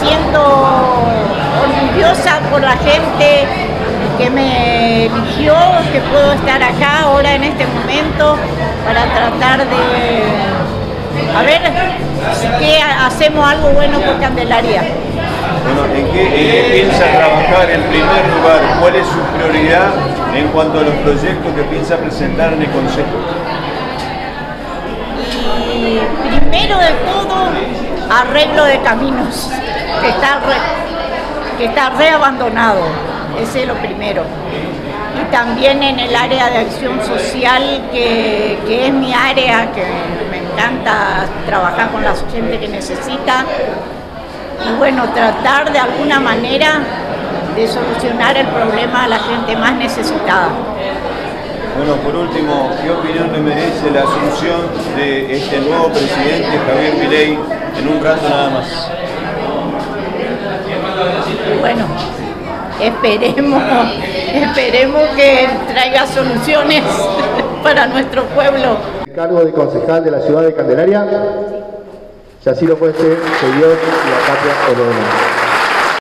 siento orgullosa por la gente que me eligió, que puedo estar acá ahora en este momento para tratar de a ver si hacemos algo bueno por Candelaria. Bueno, ¿en qué piensa trabajar en primer lugar? ¿Cuál es su prioridad en cuanto a los proyectos que piensa presentar en el Consejo? Y primero de todo, arreglo de caminos, que está re abandonado, ese es lo primero. Y también en el área de acción social, que es mi área, que me encanta trabajar con la gente que necesita. Y bueno, tratar de alguna manera de solucionar el problema a la gente más necesitada. Bueno, por último, ¿qué opinión le merece la asunción de este nuevo presidente, Javier Milei, en un rato nada más? Bueno, esperemos que traiga soluciones para nuestro pueblo. El cargo de concejal de la ciudad de Candelaria, si así lo fuese, que Dios y la patria os lo den.